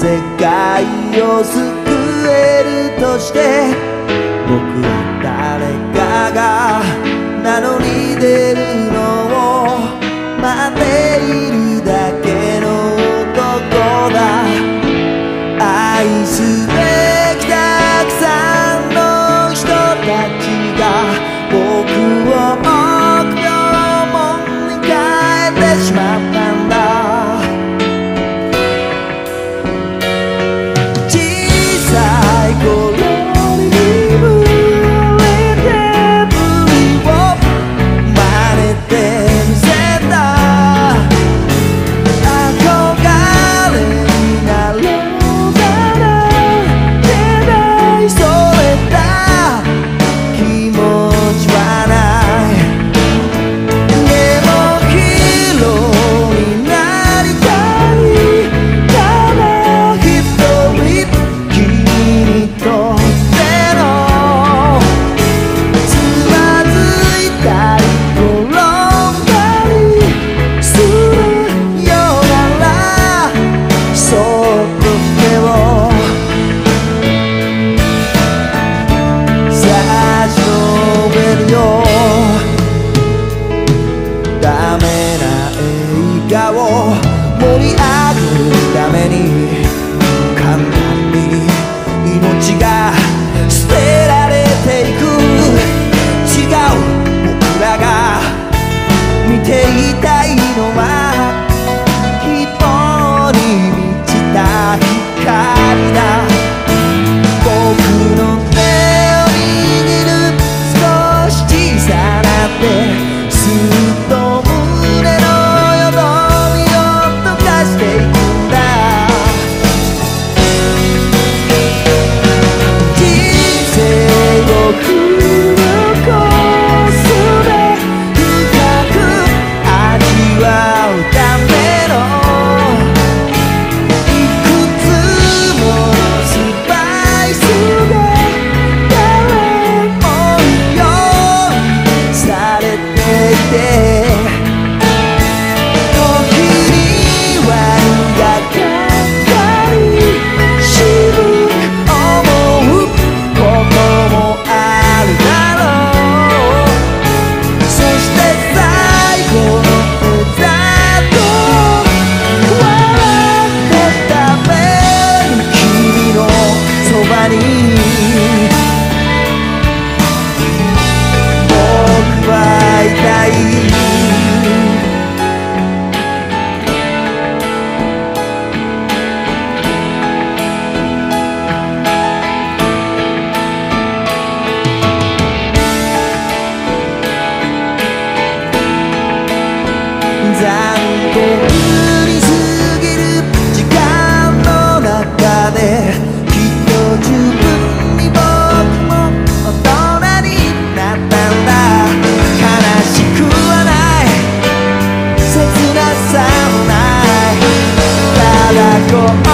世界を救えるとして僕は誰かが名乗り出るのを待っているだけの男だ。愛すべきたくさんの人たちが僕を臆病者に変えてしまったんだ。小さい頃に眠れてぶりを真似てみせた。憧れになろうなら出ないそれだ気持ちはない。でもヒーローになりたい。ただ一人君にとってのつまずいたり転んだりするよならそっと手を差し伸べるよ。ダメな映画を盛り上げるために簡単に命が捨てられていく。違う僕らが見ていたいのは希望に満ちた光だ。僕の手を握る少し小さな手、すっと胸のよどみを溶かしていくんだ。人生を振るコースで深く味わうためのいくつものスパイスが誰も用意されていて、時には苦かったり渋く思うこともあるだろう。そして最後のデザート笑って食べる君のそばに僕はいたい。残酷に過ぎる時間の中できっと十分に僕も大人になったんだ。悲しくはない切なさもない、ただこう